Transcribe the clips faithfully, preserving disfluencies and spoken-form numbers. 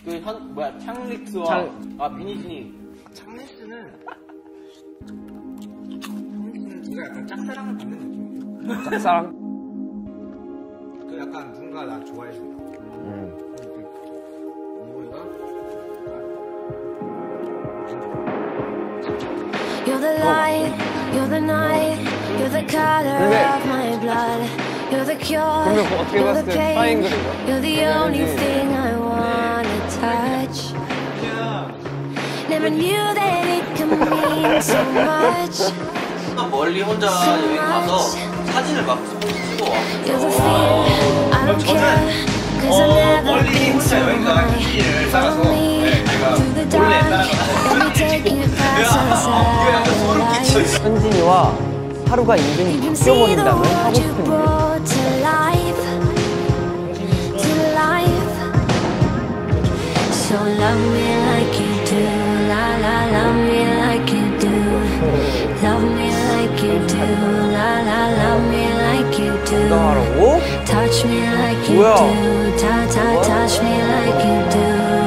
그 현 뭐야 창릭스와 창... 아 비니진이 창릭스는 창릭스는 제가 약간 짝사랑을 받는 느낌이에요. 짝사랑? 그 약간 누군가 나 좋아해준다. 음. You're the light, you're the night, you're the color of my blood. You're the cure, you're the pain, you're the only thing I wanna touch. Never knew that it could mean so much. 멀리 혼자 여행 가서 사진을 막 찍어 와. You're the fear, I don't care, cause I've never been so high. Follow me through the dark, let me take you past the sunset. 현진이와 하루가 인생이 바뀌어버린다면 하고 싶은 게 So love me like you do, la la, love me like you do. Love me like you do, la la, love me like you do. Touch me like you do, ta ta, touch me like you do.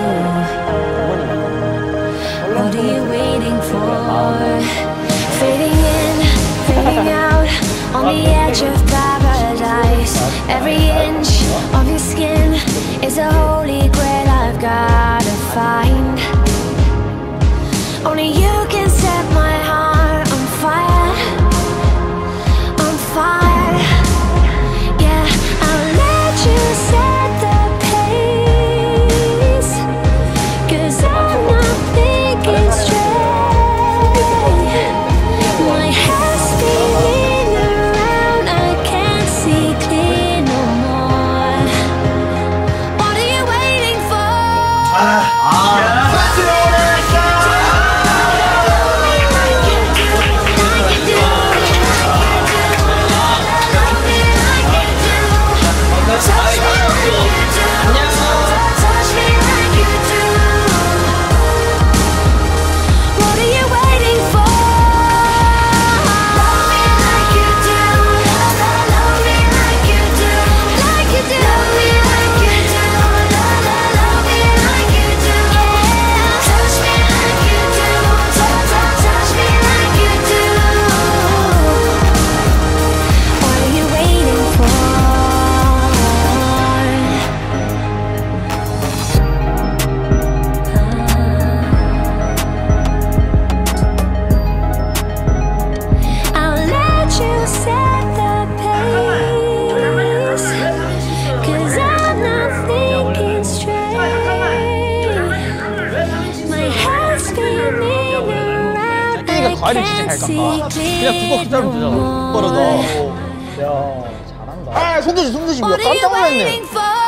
What are you waiting for? Fading in, fading out, on the edge of paradise. Every inch of your skin is a holy grail I've gotta find. Only you can set my heart on fire, on fire. Yeah, I'll let you set the pace, cause I'm not thinking straight. My head's spinning around, I can't see clear no more. What are you waiting for? 아, 아. 과일을 진짜 잘 깎아. 그냥 국어 기타로 주잖아. 뻗어서. 야, 잘한다. 아, 손드시, 손드시. 뭐야, 깜짝 놀랐네.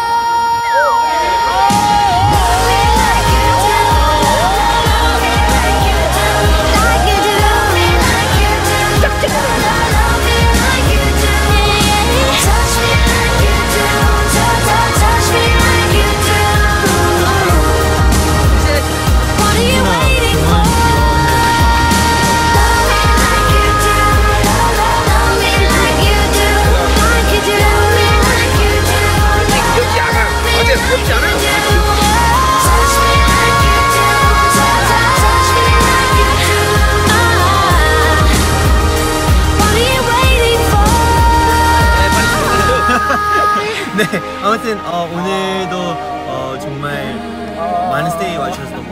네, 아무튼 어, 오늘도 어, 정말 많은 스테이 와주셔서 너무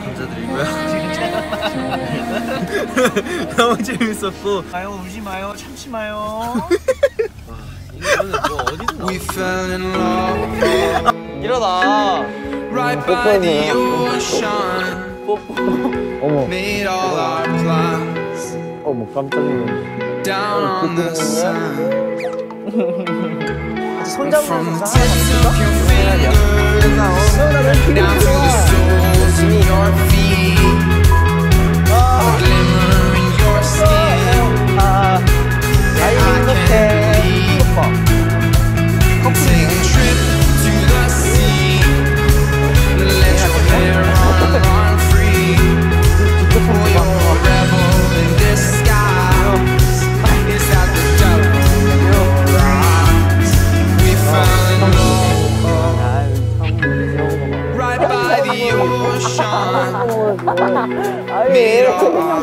감사드리고요. 너무 재밌었고. 마요, 울지 마요, 참지 마요. 이거는 뭐 어디서 일어나. Right by the ocean. 어머. Made all our plans. 어머, 깜짝 놀랐네. Down on the sun. 손 잡으면서 From the tips of your fingers down to the soles of your feet. A glimmer in your skin. I can't believe. Take a trip to the sea. Let your hair run, run free. Oh, you're a rebel in disguise. Is that the devil in your eyes? We fell in love right by Meet all our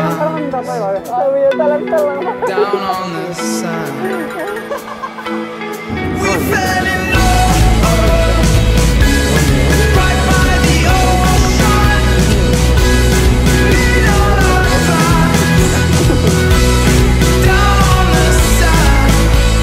down on the sand. We fell in love right by the ocean. Meet all our down on the sand.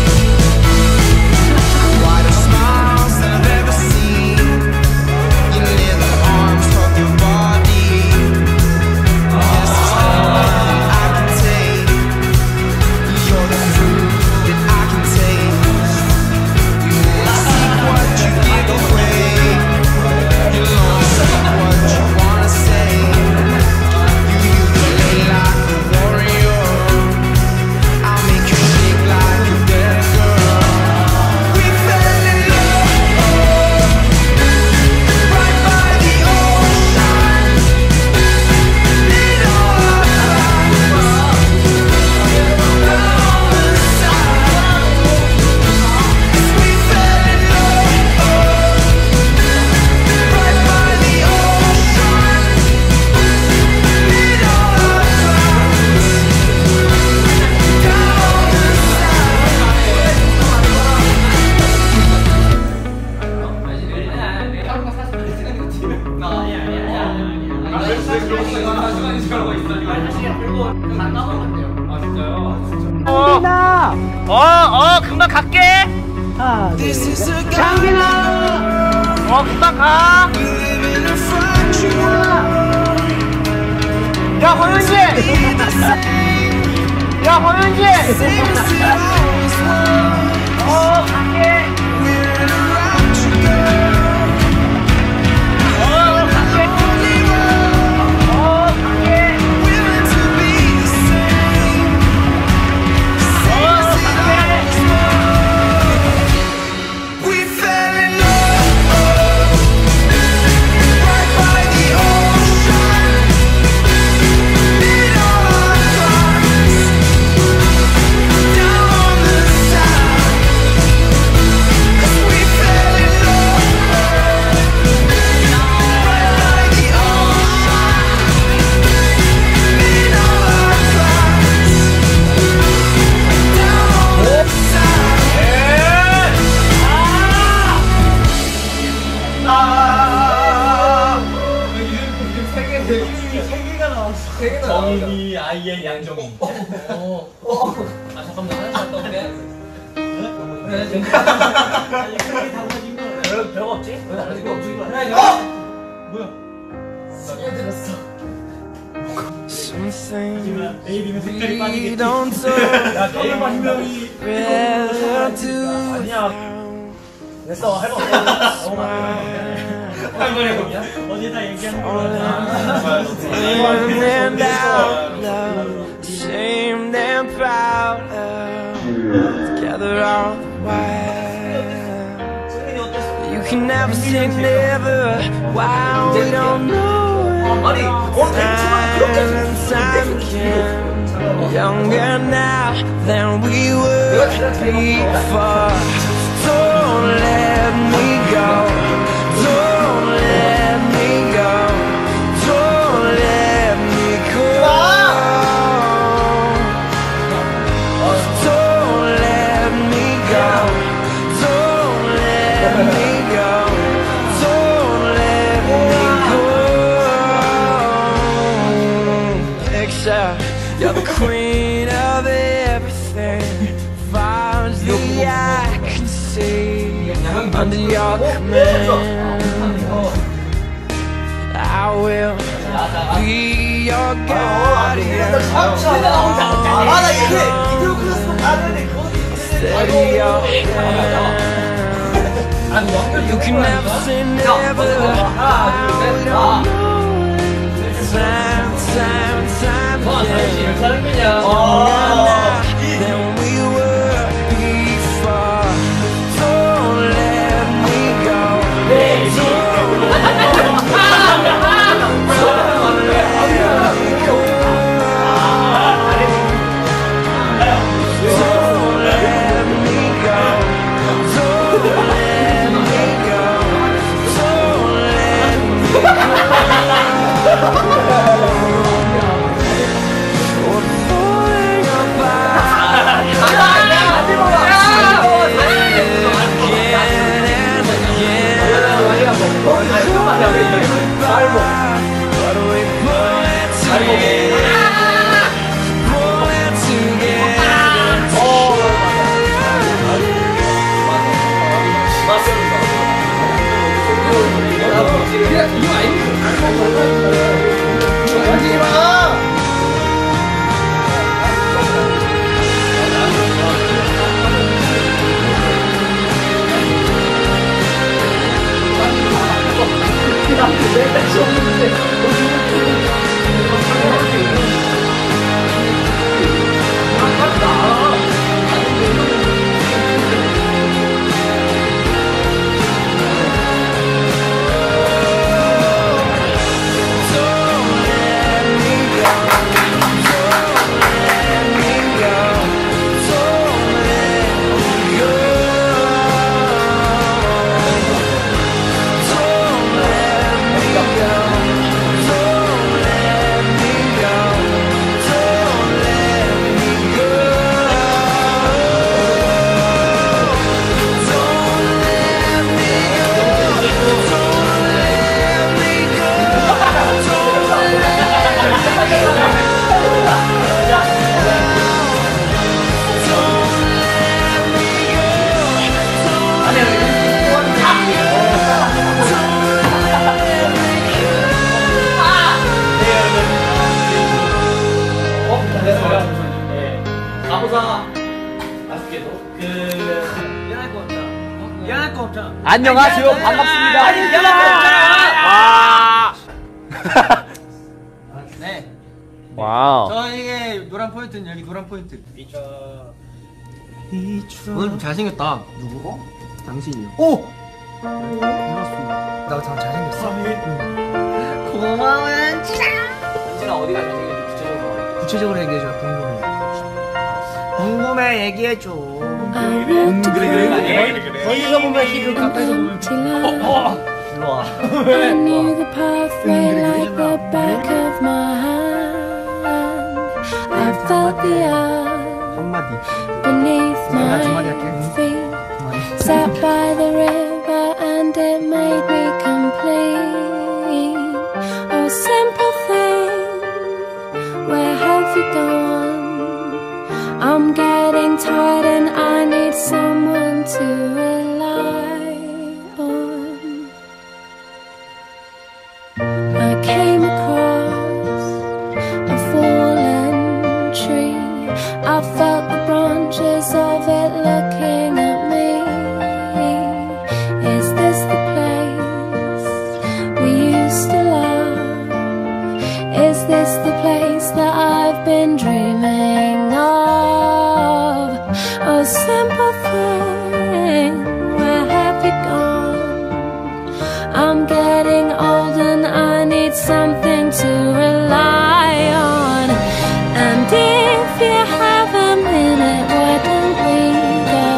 Wider smiles than I've ever seen. You near the arms of your body. Yes, it's all I can take. You're the fruit that I can taste. You won't seek what you give away. You'll only speak what you wanna say. You ukulele like a warrior. I'll make you shake like a dead girl. We fell in love right by the ocean. Lit all our fires down on the sand. We fell in love right by the ocean. Lit all our fires down on the 어, 어, 금방 갈게. This is a Changbin. 어, 금방 가. We live in a fractured world. 야, 허윤지. Be the same, 야, 허윤지. same as it always was. 어, 갈게. We're in a raptured girl. 어, 갈게. Only one, 어, 갈게. willing to be the same, same as it always was. We fell in love right by the ocean. Lit all our fires down on the sand. We fell in love right by the ocean. Lit all our fires down on the sand. 정이 아이의 양정이. 어. 아 잠깐만 하나 더 빼. 그래 지금. 아니 그게 다 가진 거야. 별 별거 없지? 왜 다른 거 없지? 그래. 뭐야? 시계 들었어. Something 내일이면 색깔이 빠지겠지. we don't 야 내일 빠지면 rather do 아니야. 됐어 할 거 없어. 너무 많아. 할머니 거기야? 어디다 얘기하는 거야? and out loud, ashamed and proud of, together all the while. You can never say never, while we don't know it. Time and time again, younger now than we were before. Don't let me go. Don't let me go. Don't let me go. Don't let me go. Don't let me go. Don't let me go. Picture you're the queen of everything. Far as the eye can see. Under your command, I will be your guardian. Steady your hand. You can never say never. I don't know. Time, time, time again. Younger now than we were before. Don't let me go. Don't let me go. Don't let me go. 안녕하세요. 반갑습니다. 아니, 아. 네. 와우. 저에게 노란 포인트는 여기 노란 포인트. 이차. 이차. 오늘 좀 잘생겼다. 누구? 당신이요. 오. 나 참 잘생겼어. 고마워, 현진아. 현진아 어디가 잘생겼지? 구체적으로. 구체적으로 얘기해줘. 궁금해. 궁금해 얘기해줘. 음, 그래 그래 그래. 거기서 보면 히를 가까이서 보면. 어, 어. 일로 와. I knew the pathway like the back of my hand. I felt the earth 한마디. beneath my feet. Sat by the river and it made me complete. Oh, simple thing, where have you gone? I'm getting tired and I need someone to rely on. I came across a fallen tree. I felt the branches of it looking at me. Is this the place we used to love? Is this the place that I've been dreaming of? Oh, simple thing, where have you gone? I'm getting old and I need something to rely on. And if you have a minute, why don't we go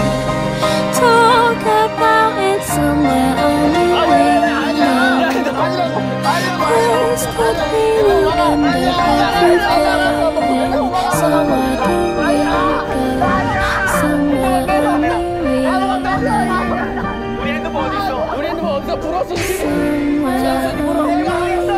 talk about it somewhere only we know? This could be the end of everything, so why don't we go somewhere only we know? 우리 핸드폰 어디 있어? 우리 핸드폰 어디서 불었어? Somewhere only we know.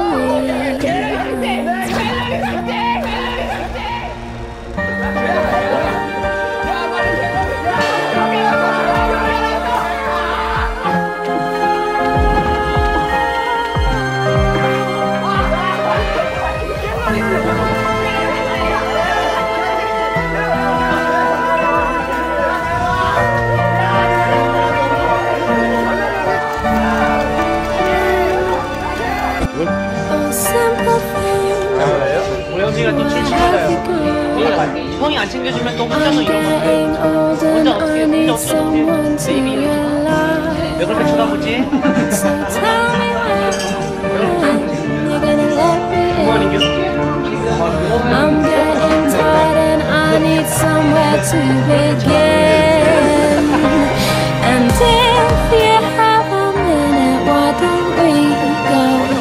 우리 형이가 또 칠칠하다요. 형이 안 챙겨주면 또 혼자서 이러면 혼자 어떻게 혼자 어떻게 어떻게 베이비 왜 그렇게 쳐다보지? I'm getting tired and I need somewhere to begin. And if you have a minute, why don't we go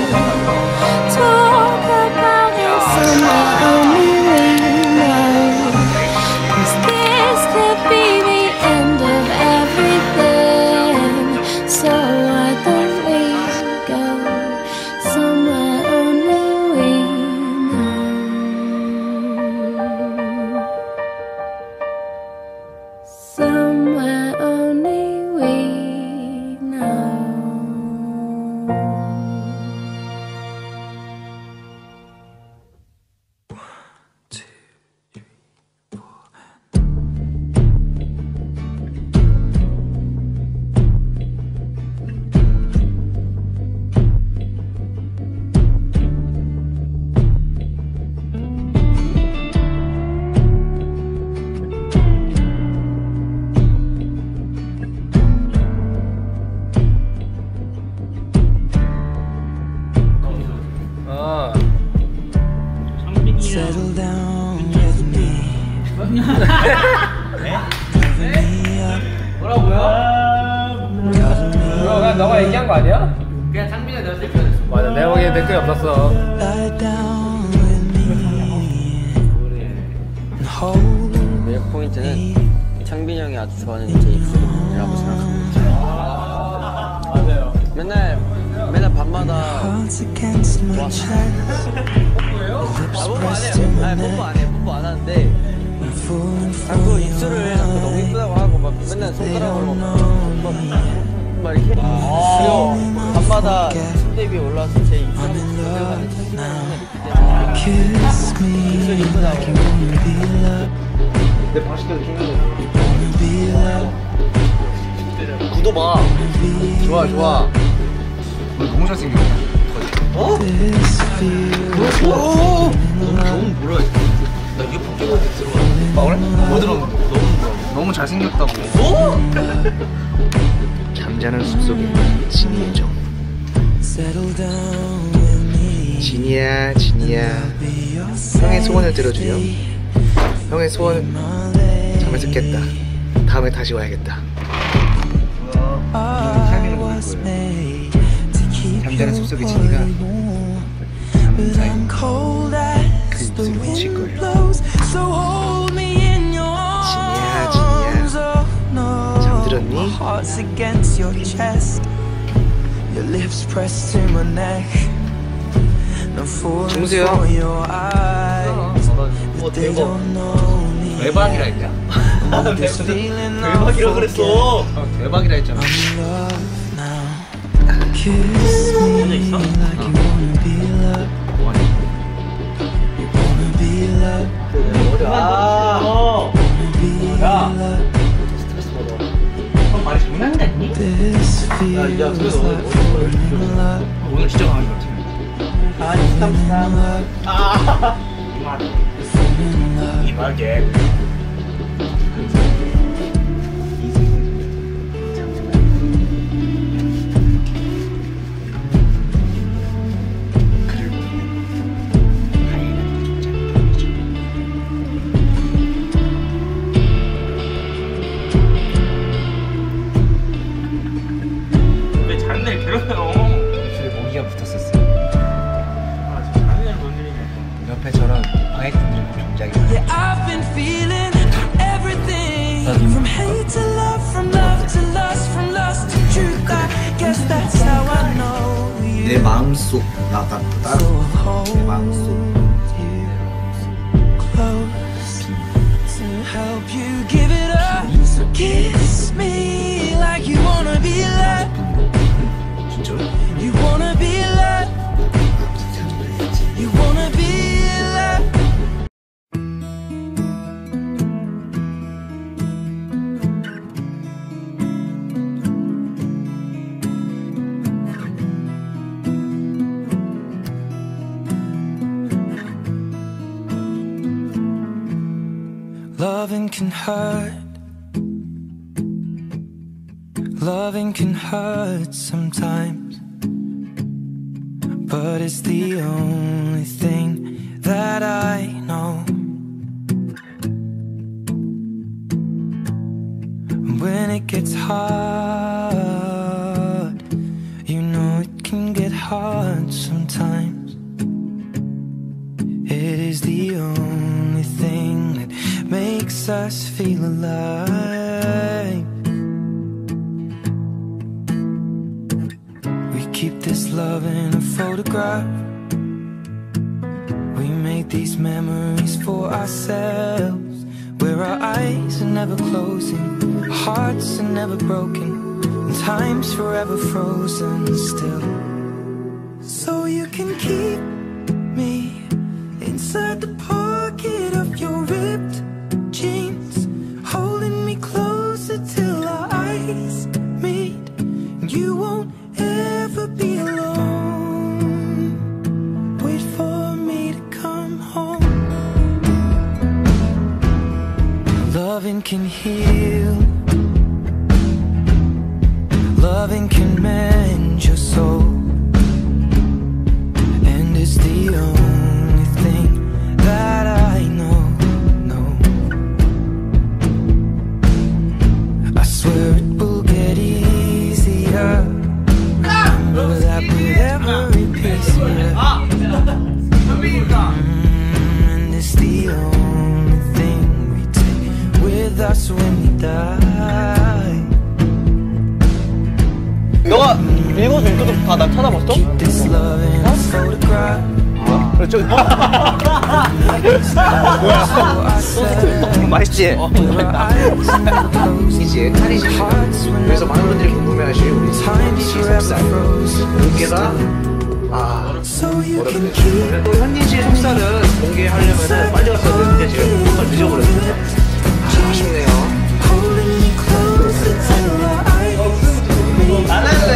Settle down with me. 뭐라고요? 그럼 너가 얘기한 거 아니야? 그냥 창빈이 내가 대표했어. 맞아, 내가 보기엔 댓글이 없었어. Lie down with me. And hold 매력 포인트는 창빈이 형이 아주 좋아하는 제 입술이라고 생각합니다. 맞아요. 맨날 맨날 밤마다 hearts against my chest. 아 뽀뽀 안 해요. 아니 뽀뽀 안 해요. 뽀뽀 안 하는데 자꾸 입술을 자꾸 너무 이쁘다고 하고 막 맨날 손가락으로 막, 막 이렇게 그리고 밤마다 침대 위에 올라와서 제 입술을 들어가는 창빈이 형을 있기 때문에 Kiss me 입술이 이쁘다고. like you wanna be loved. 내 맛있게 중요해. Wanna be loved. 구도 봐. 좋아 좋아. 너 너무 잘생겼다. 어? This feels 오! 너무 뭐라 했지? 나 이어폰 끼고 들어가. 아 그래? 뭐 들었는데? 너무 너무 잘생겼다고. 오? 잠자는 숲속에 진이의 정. settle down with me. 진이야 진이야. 형의 소원을 들어주렴. 형의 소원을 잠에서 깼다. 다음에 다시 와야겠다. I was made to keep 잠자는 you 숲속의 진이가 warm. But I'm cold as the wind blows. So hold me in your arms. Oh no, 잠들었니? my heart's against your chest. Your lips pressed to my neck. I'm falling 중수야. for your eyes. But they don't know me. 대박이라 했냐? This feeling I'm 대박이라 그랬어. 어, 대박이라 했잖아. in love now. Kiss me like you wanna be loved. You wanna be loved. 아, Be loved. 형 말이 장난 같니? This feels like I'm in love. 오늘 진짜 강한 것 같아. 아, 스탐스탐. 아, 이말 이말게. 왜 잔을 괴롭혀요? 입술에 모기가 붙었었어. 아, 지금 잔을 건드리는 거. 옆에 저런 방해꾼들이 굉장히 많아. Yeah, I've been feeling everything from hate to love, from love to lust, from lust to truth. I guess that's how I know you. 내 마음속 나가 따라. So hold 내 마음속. you close to help you give it up. So kiss me like you wanna be loved. 진짜로? You wanna be loved. You wanna be loved. Loving can hurt. Loving can hurt sometimes, but it's the only thing that I know. When it gets hard, you know it can get hard sometimes. It is the only thing that makes us feel alive. We keep this love in a photograph. We make these memories for ourselves, where our eyes are never closing, our hearts are never broken, and time's forever frozen still. So you can keep me inside the pocket of your ripped jeans, holding me closer till our eyes meet. You won't ever be alone. Wait for me to come home. Loving can heal. Loving can mend your soul. And it's the only thing that 쳐다봤어? 그래 저기 뭐야? 맛있지? 어, 이제 칼이십니다. 그래서 많은 분들이 궁금해하실 우리 현진씨 속살 여기에다 아 어렵네. 또 현진씨 속살은 공개하려면 빨리 왔어야 되는데 지금 속살 늦어버렸거든요. 아, 아쉽네요. 안 할래.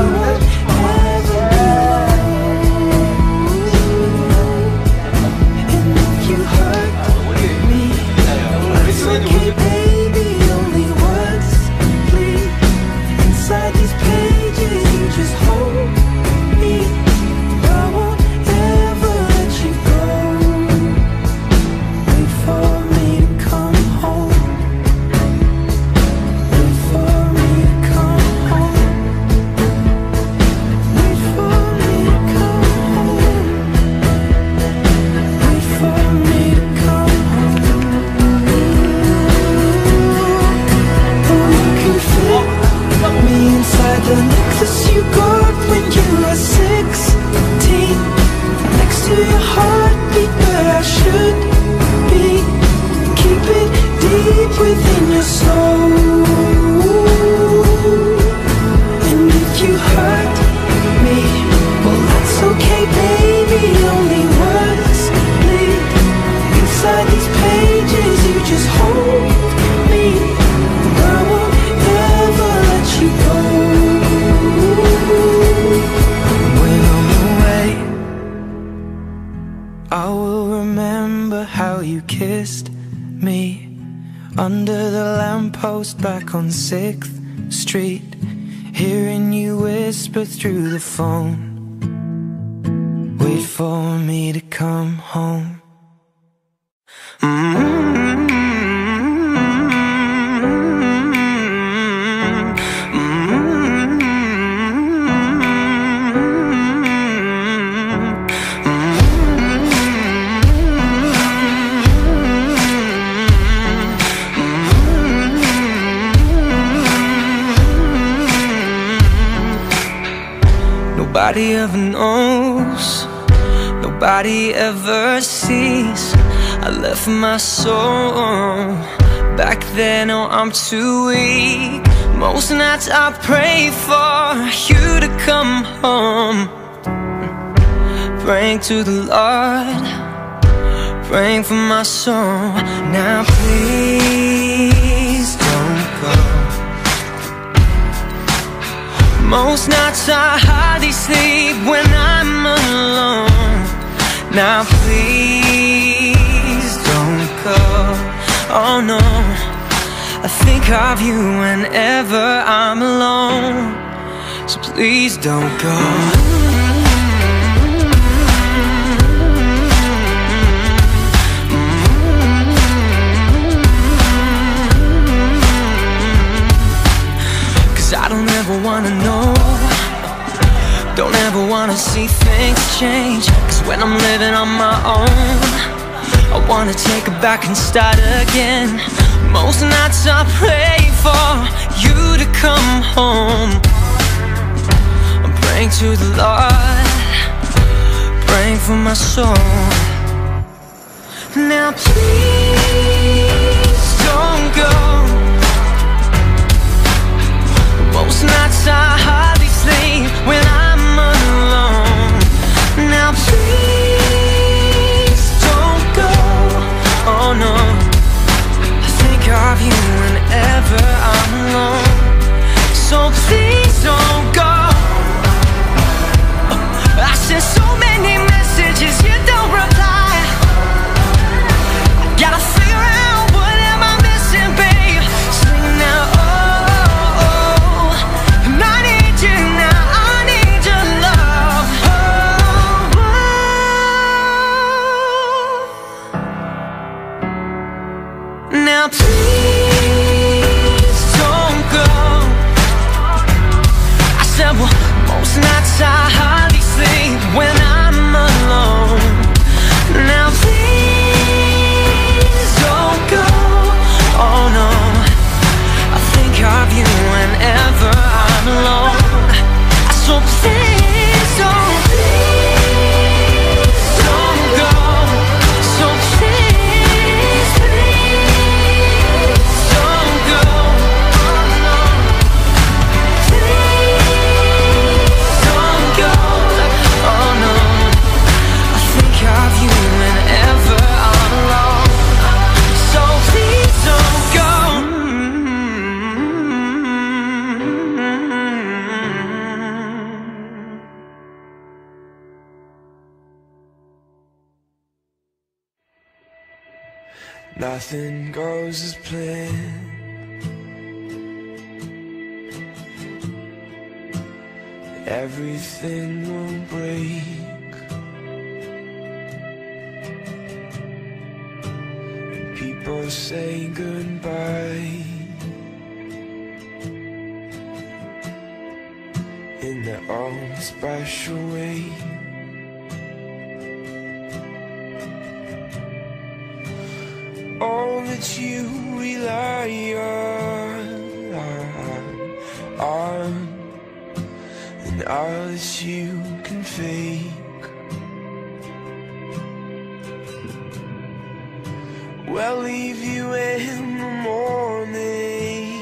Under the lamppost back on sixth Street, hearing you whisper through the phone, wait for me to come home. Mm-hmm. Nobody ever knows, nobody ever sees. I left my soul back then, oh I'm too weak. Most nights I pray for you to come home, praying to the Lord, praying for my soul. Now please don't go. Most nights I hardly sleep when I'm alone. Now please don't go. Oh no, I think of you whenever I'm alone. So please don't go. I don't ever wanna know, don't ever wanna see things change. Cause when I'm living on my own, I wanna take it back and start again. Most nights I pray for you to come home. I'm praying to the Lord, praying for my soul. Now please don't go. Most nights I hardly sleep when I'm alone. Now please don't go. Oh no, I think of you whenever I'm alone. So please don't go. I sent so many messages, you don't reply. I got Nothing goes as planned. Everything will break, and people say goodbye in their own special way. All that you rely on, on and all that you can fake, will leave you in the morning,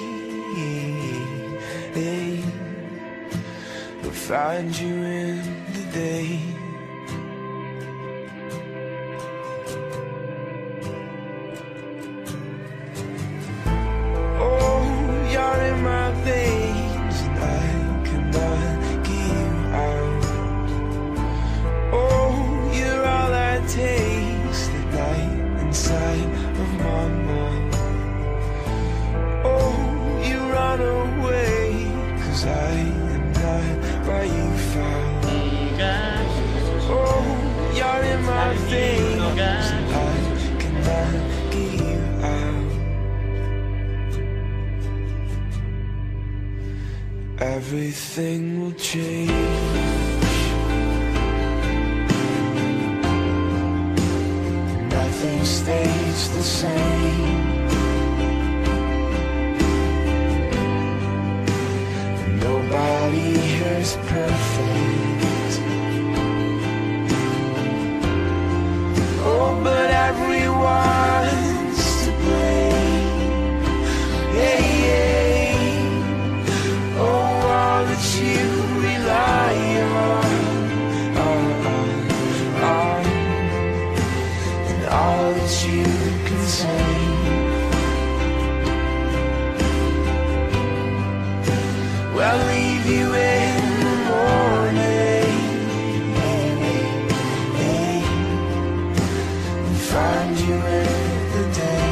will find you in the day. Everything will change. Nothing stays the same. Nobody here is perfect. Oh, but everyone's to blame. Hey, hey. Oh, that you rely on, on, on, and all that you can say, will leave you in the morning, and find you in the day.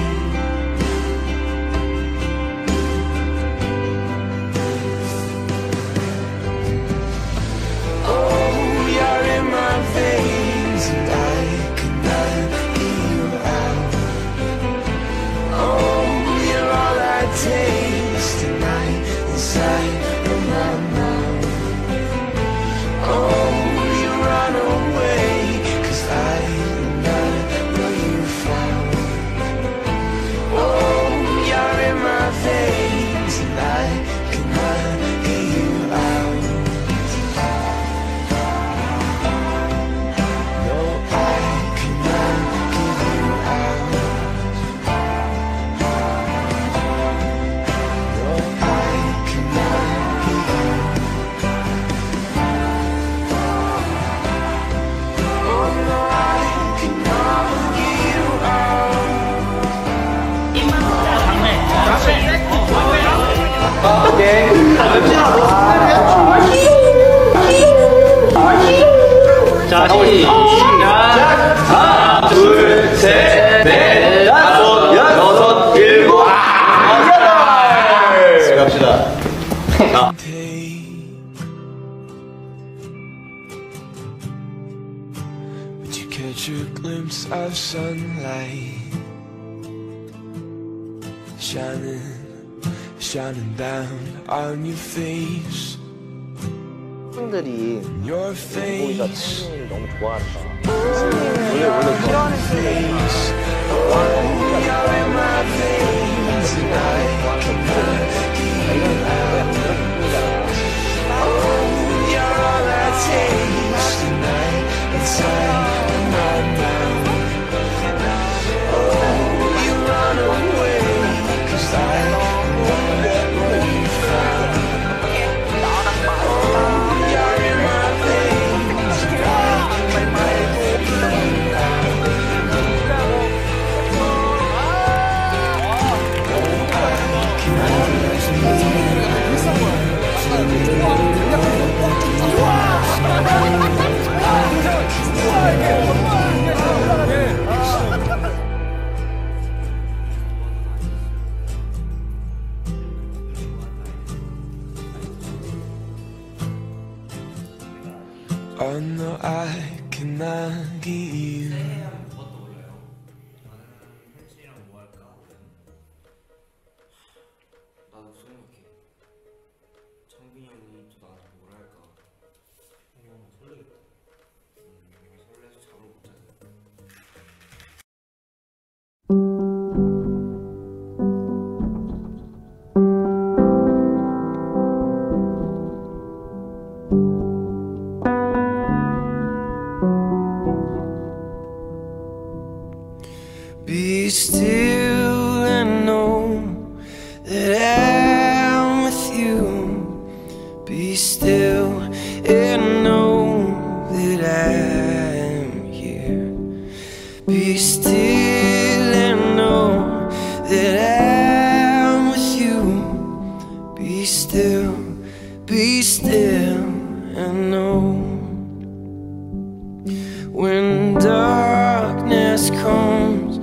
자, 시작! 하나, 둘, 셋, 넷, 다섯, 여섯, 일곱, 여덟! 갑시다. 자. Would you catch a glimpse of sunlight shining, shining down on your face? 팬들이 Your 보이가 face. 창진이를 너무 좋아한다. 원래 원래 싫어하는 face. Oh, you're in my veins, and I cannot get you out. Oh, you're all I taste tonight inside of my mouth. Oh, you run away, 'cause I won't let you found. Wow! I cannot get you. 나도 생각해. 창빈이 형이 또 나한테 뭘 할까? 어, 설레겠다. 음, 설레서 잠을 못 자겠다. Be still and know that I'm with you. Be still and know that I'm here. Be still and know that I'm with you. Be still, be still and know. When darkness comes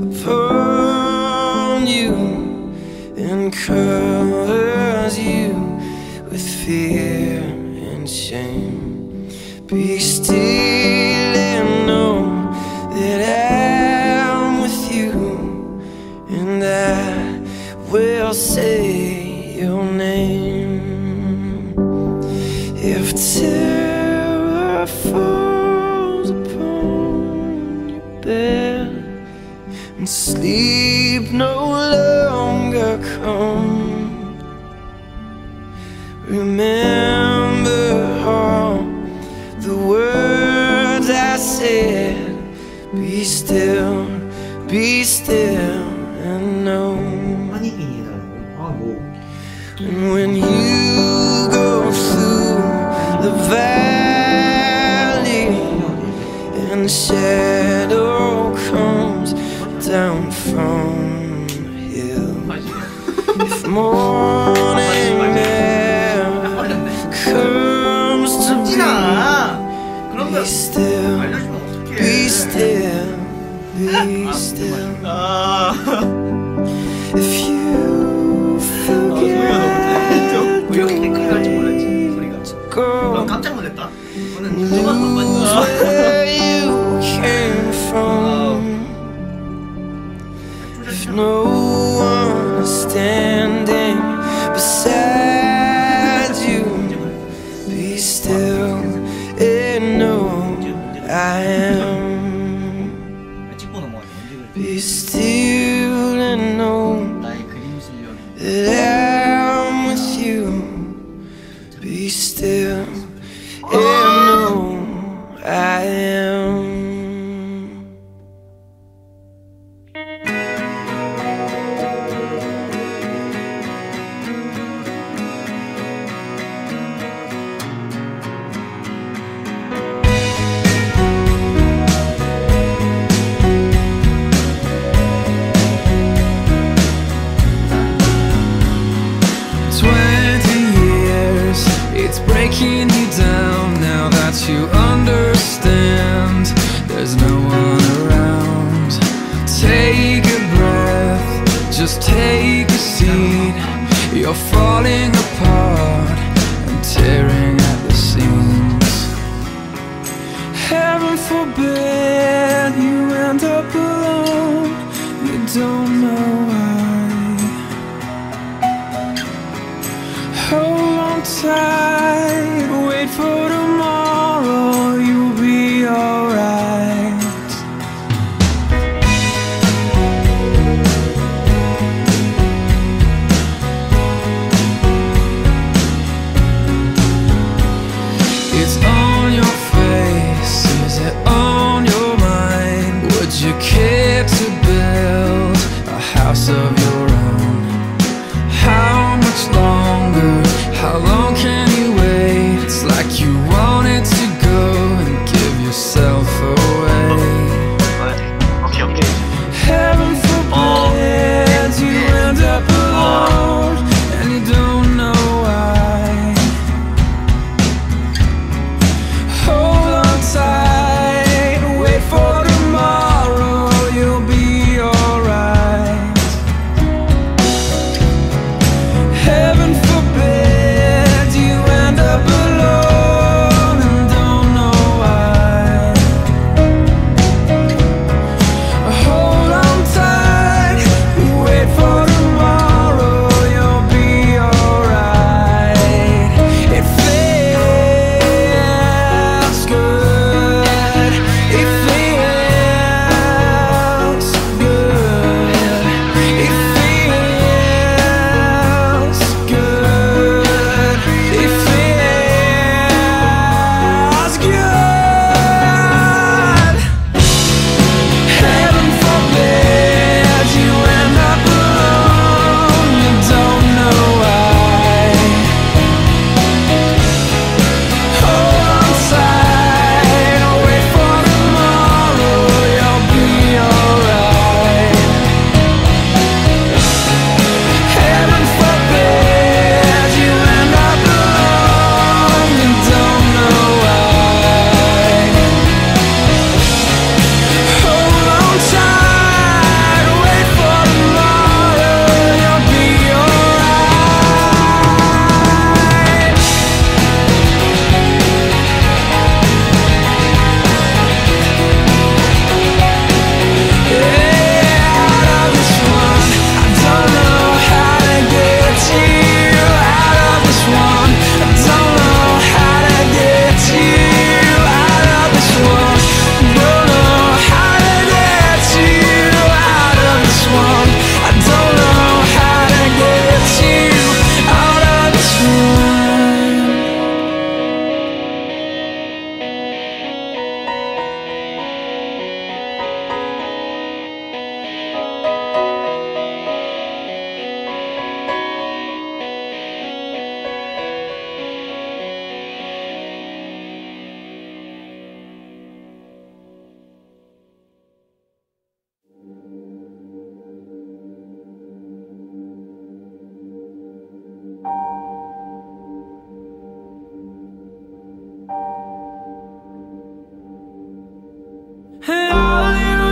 upon you and covers you with fear and shame, be still and know that I'm with you, and I will say your name. If terror falls upon your bed and sleep no longer comes, remember all the words I said. Be still, be still and know. 허니비니 해달라고? 아 뭐? And when you go through the valley and the shadow comes down from the hill, if morning never comes to be, be still, be still, be still. If you forget 왜 이렇게 댓글까지 몰랐지 소리가? to go, 깜짝 놀랐다. lose where you came from, if no one is standing beside you, be still and know I am. Be still and know that I'm with you. Be still and know I am. Twenty years, it's breaking you down. Now that you understand, there's no one around. Take a breath, just take a seat. You're falling apart and tearing at the seams. Heaven forbid you end up alone. You don't know why. Hold on tight, wait for tomorrow, you'll be alright. It's on your face, is it on your mind? Would you care to build a house of your own? How much longer? How long can you wait? It's like you wanted to go and give yourself away. 오케이 오케이. Heaven forbid you end up alone and you don't know why. Hold on tight, wait for tomorrow, you'll be alright.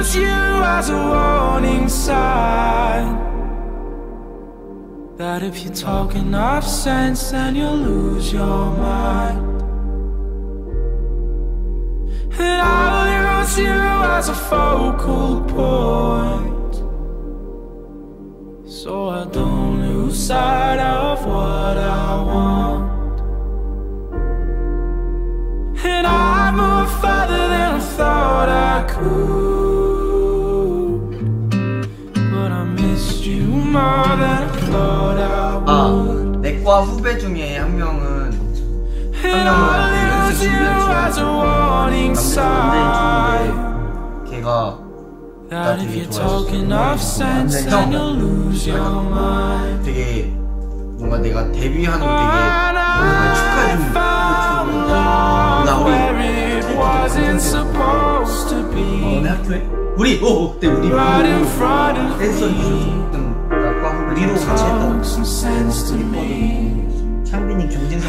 use you as a warning sign that if you talk enough sense, then you'll lose your mind. And I'll use you as a focal point, so I don't lose sight of what I want. And I moved further than I thought I could, but I missed you more than I thought I would. 아, 내과 후배 중에 한 명은 한 명은 연습 준비한 중이었고 남자 연대인 중인데 걔가 나 되게 좋아했어. 되게 뭔가 내가 데뷔하는 거 되게 뭔가 축하해주는 그런 나 우리 너네 학교에? 우리! 오! 그때 우리 댄서 유준 나과 우리로 같이 했다고 창빈이 경쟁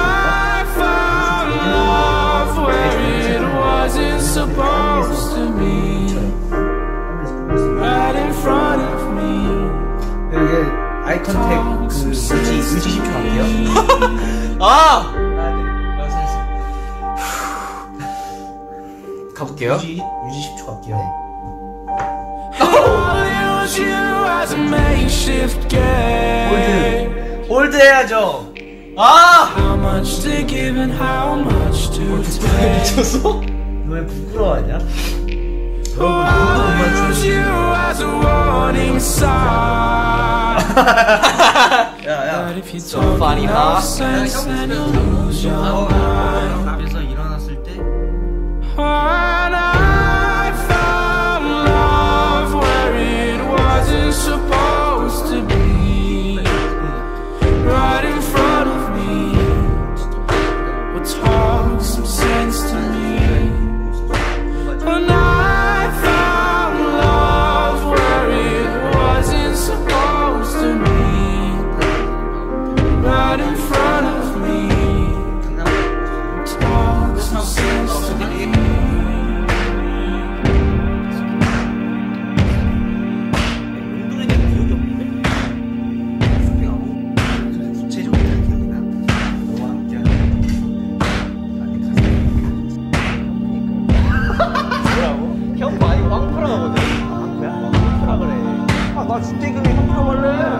여기 아이 컨택 그 유지 유지 십 초 갈게요. 아! 가볼게요. 유지 유지 십 초 갈게요. 홀드 홀드 해야죠. 아! 미쳤어? 너 왜 부끄러워하냐? 야야 So funny, huh? 그래서 일어났을 때 When I found love where it wasn't supposed to be, right in front of me, would talk some sense to me. When I found love where it wasn't supposed to be, right in front of me, talk some sense to me. 형 많이 황프라 하거든. 황프야? 황프라 그래. 아, 나 진태경이 황프라 할래.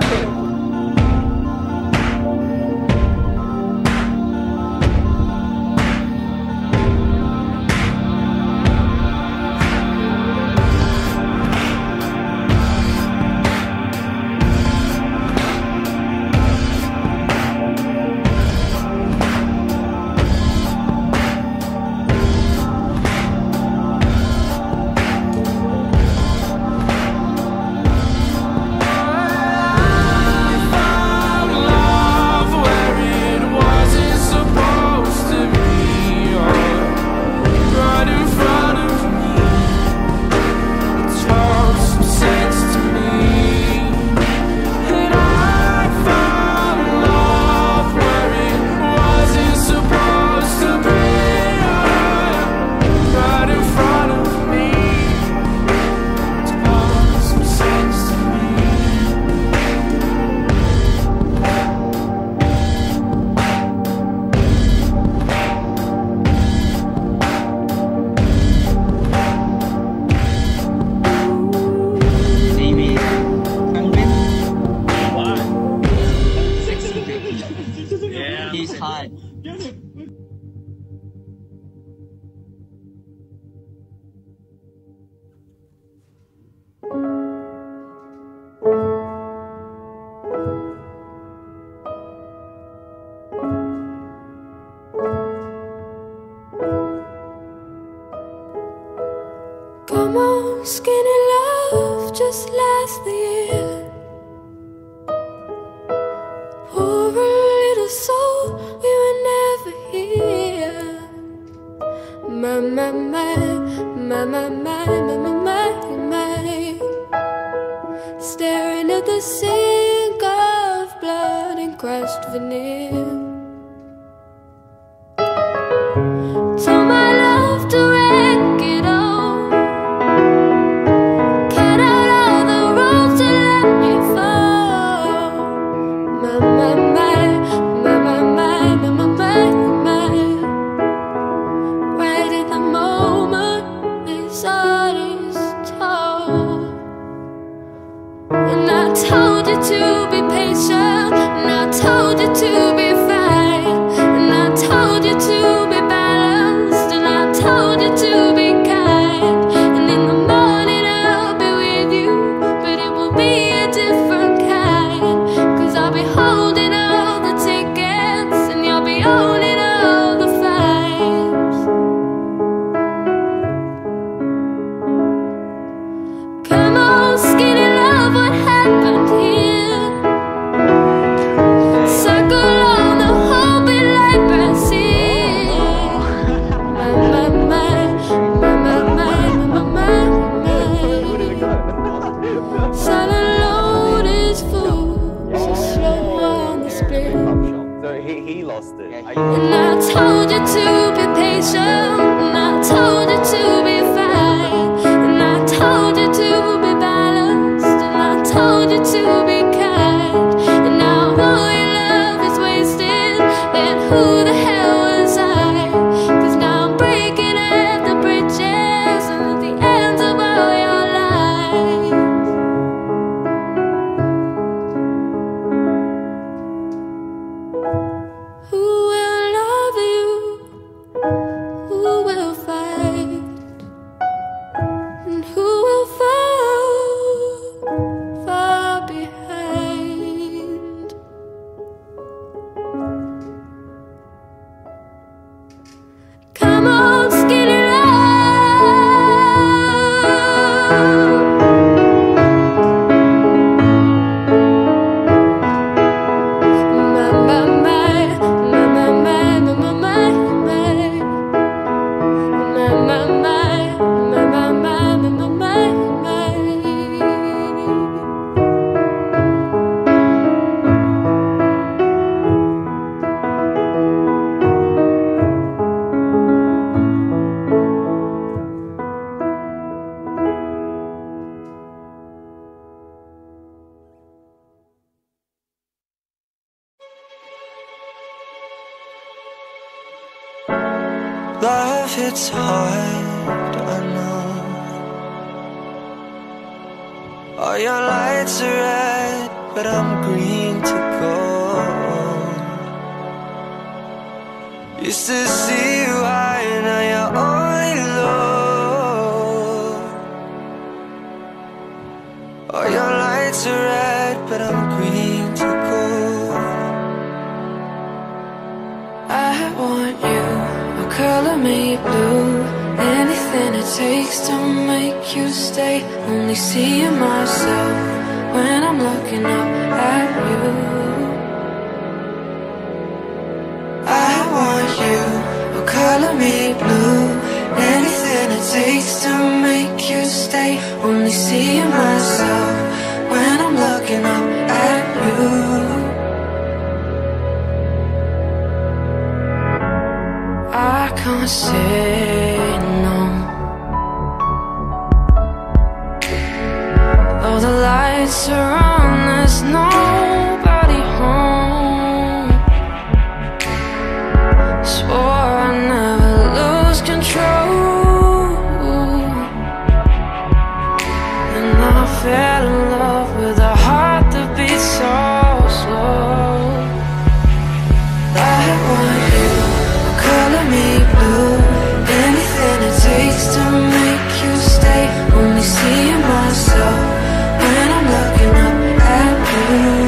Come on, skinny love, just last the year. Poor little soul, we were never here. My, my, my, my, my, my, my, my, my, my. Staring at the sink of blood and crushed veneer. Told my love to wreck it all. it's hard, I know. All your lights are red, but I'm green to go. Used to see you high, now you're only low. All your lights are red, but I'm green to go. I want you, I'll color me blue. Anything it takes to make you stay. Only seeing myself when I'm looking up at you. I want you, I'll color me blue. Anything it takes to make you stay. Only seeing myself when I'm looking up at you. I can't say no. Though the lights are on, there's nobody home. Swore I'd never lose control, and I fell in love with a heart that beats so slow. I want you, color me blue. Anything it takes to make you stay. Only seeing myself when I'm looking up at you.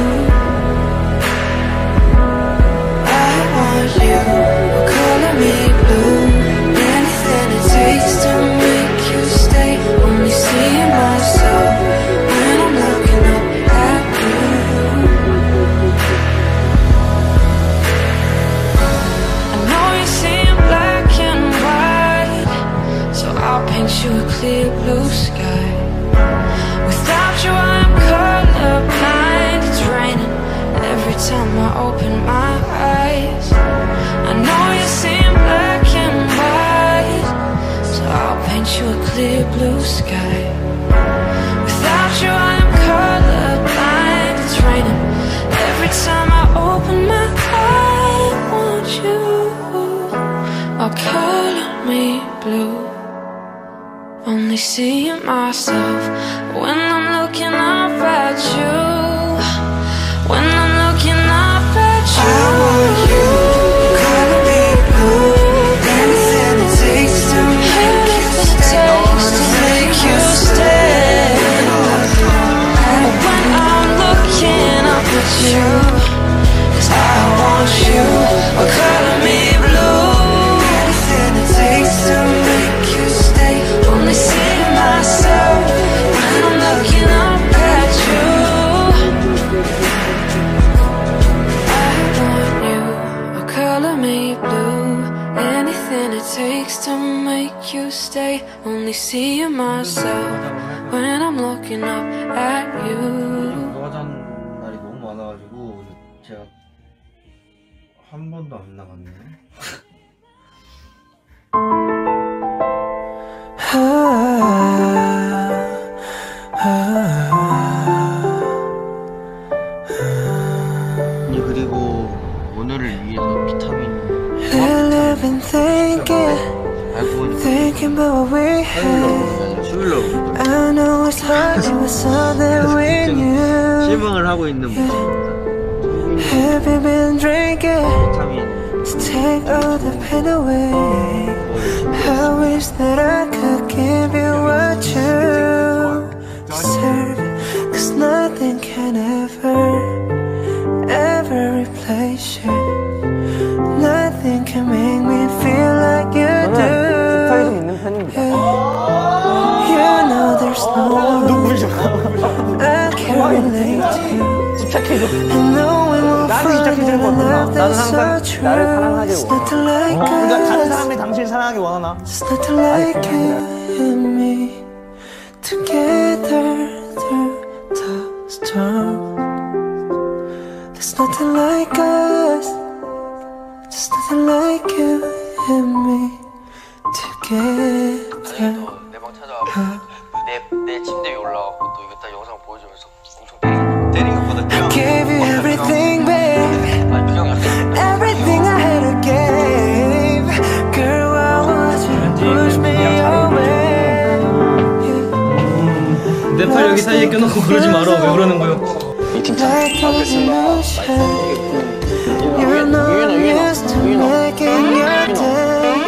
I want you, color me blue. Anything it takes to make you stay. Only seeing myself when I'm looking up at you. I know you're seeing black and white, so I'll paint you a clear blue sky. Without you I'm colorblind. It's raining every time I open my eyes. I know you're seeing black and white, so I'll paint you a clear blue sky. Without you I'm colorblind. It's raining every time I open my eyes. I want you, I'll color me blue. Only seeing myself when I'm looking up at you. When I'm looking up at you. I want you, color me blue. Anything it takes to make you stay. To make you stay. When I'm looking up at you, 'cause I want you, oh, color me blue. Anything it takes to make you stay. Only seeing myself when I'm looking up at you. I want you, oh, color me blue. Anything it takes to make you stay. Only seeing myself when I'm looking up at you. 노가자는 날이 너무 많아가지고 제가 한 번도 안 나갔네. 아니 그리고 오늘을 위해서 비타민 Living, thinking, thinking about what we had. 수일러 I know it's hard, it was something we knew. 실망을 하고 있는 모습입니다. Have you been drinking 비타민 to take all the pain away? I wish that I could give you what you deserve. 'Cause nothing can ever, ever replace you. Nothing can make me feel like you do. Yeah. You know there's no one I can relate to. And knowing we'll find a love that's so true. It's nothing like us. It's nothing like you and me. Together through the storm. There's nothing like us. Just nothing like you and me together. 내 방 찾아와서 내, 내 침대 위에 올라가고 또 이거 딱 영상 보여주면서 엄청 때리는 때리는 것보다 I gave you everything, babe. Everything I had to give. Girl, why would you 멘탈 여기 사이에 껴놓고 그러지 마라. 왜 그러는 거요? 미팅창 알겠습니다. You're not used to making your day.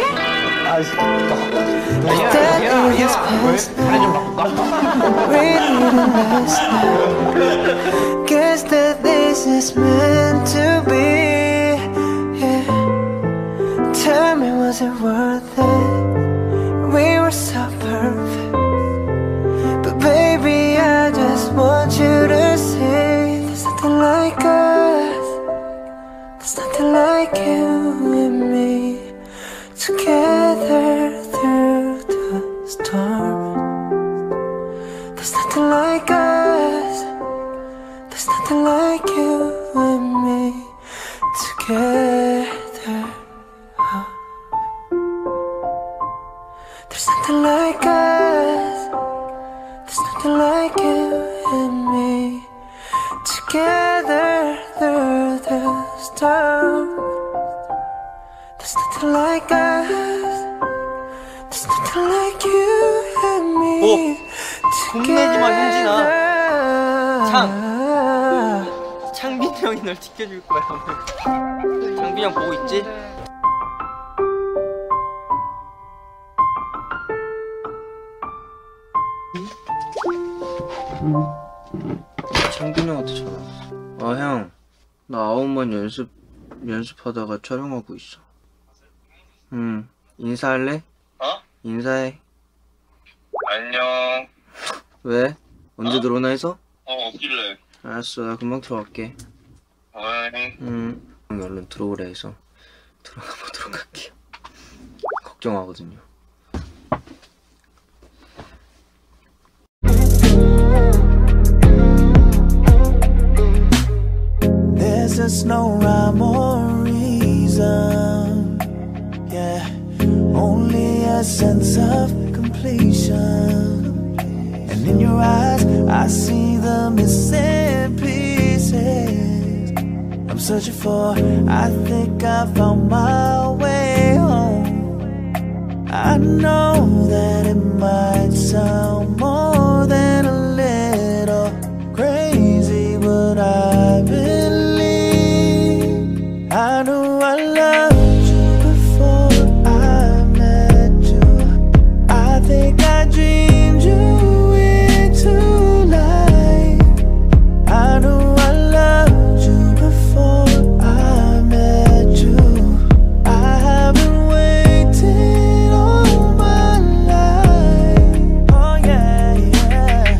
That is past now. Really last now. Guess that this is meant to be. Yeah. Tell me, was it worth it? We were so perfect. But baby, I just want you to see there's nothing like us. There's nothing like you and me together through the storm. There's nothing like us. There's nothing like you and me together. Oh. There's nothing like us. There's nothing like you and me together through the storm. There's nothing like us. There's nothing like you and me. 겁내지마 현진아. 창 창빈이 형이 널 지켜줄 거야. 창빈이 형 보고 있지? 창빈이 형한테 전화 왔어. 아 형, 나 아홉만 연습 연습하다가 촬영하고 있어. 응, 인사할래? 어? 인사해. 안녕. 왜? 언제 어? 들어오나 해서? 어, 없길래. 알았어, 나 금방 들어갈게. 어이. 응. 형이 얼른 들어오래 해서 들어가 보도록 할게요. 걱정하거든요. There's just no rhyme or reason. Yeah, only a sense of completion. And in your eyes, I see the missing pieces I'm searching for. I think I found my way home. I know that it might sound more than a little crazy, but I believe I knew I loved you before I met you. I think I dreamed you into life. I knew I loved you before I met you. I have been waiting all my life. Oh yeah, yeah.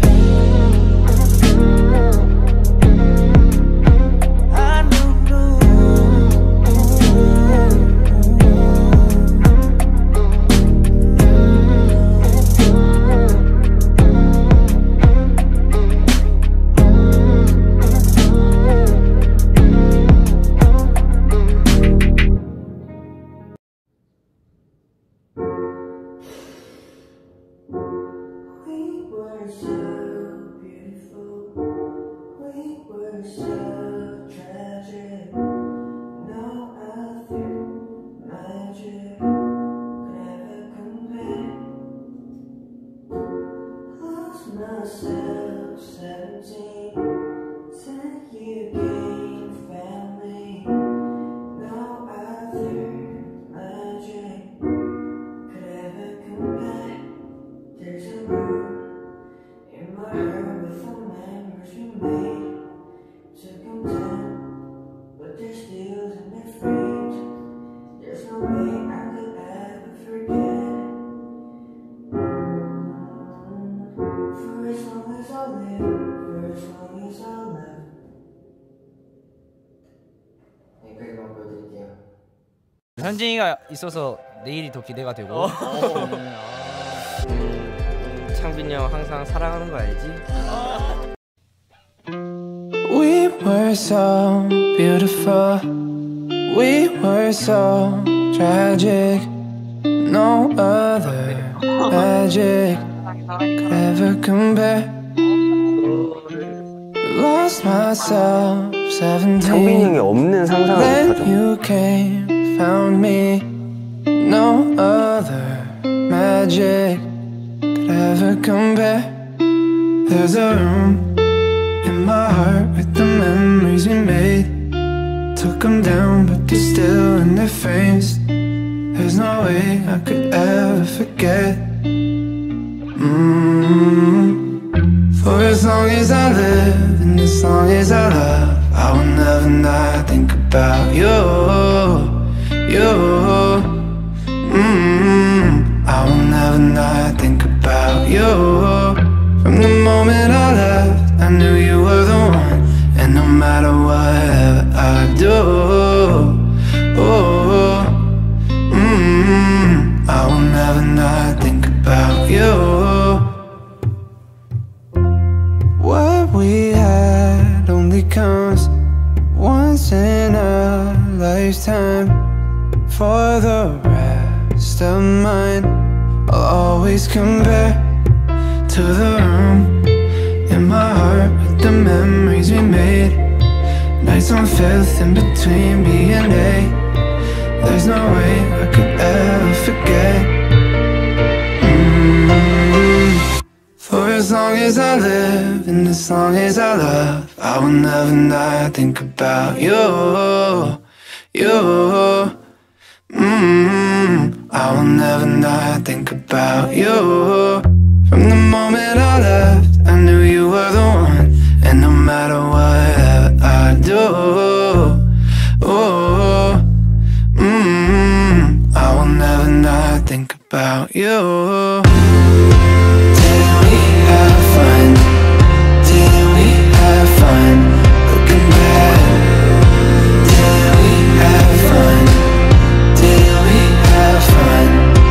I knew, we were so beautiful. We were so tragic. No other magic could ever compare. Lost myself seventeen. Said you gained family. No other magic could ever compare. There's a room in my heart with the memories we made. Took them down, but they're still in their frames. There's no way I could ever forget. For as long as I live, for as long as I live. 여기까지만 보여드릴게요. 현진이가 있어서 내일이 더 기대가 되고. 창빈이 형 항상 사랑하는 거 알지? We were so beautiful. We were so tragic. No other magic could ever compare. Lost myself 창빈이 seventeen. 형이 없는 상상을 Then 못하죠. you came, found me. No other magic could ever compare. There's a room in my heart with the memories we made. Took them down but they're still in their frames. There's no way I could ever forget. mm-hmm. For as long as I live and as long as I love, I will never not think about you, you. mm-hmm. I will never not think about you. From the moment I left, I knew you were the one. And no matter whatever I do, oh, mm, I will never not think about you. What we had only comes once in a lifetime. For the rest of mine, I'll always compare to the room in my heart with the memories we made. Nights on Fifth in between B and A. There's no way I could ever forget. mm-hmm. For as long as I live and as long as I love, I will never not think about you, you. mm-hmm. I will never not think about you. From the moment I left, I knew you were the one. And no matter whatever I do, oh, mm, I will never not think about you. Did we have fun? Did we have fun? Looking back, did we have fun? Did we have fun?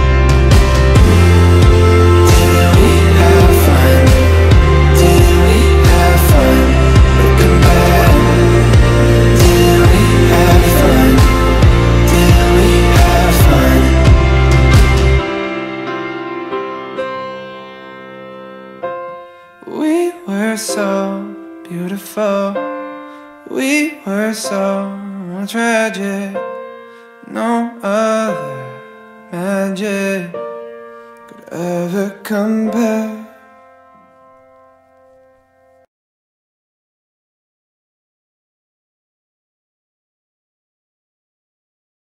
We were so beautiful, we were so tragic. No other magic could ever compare.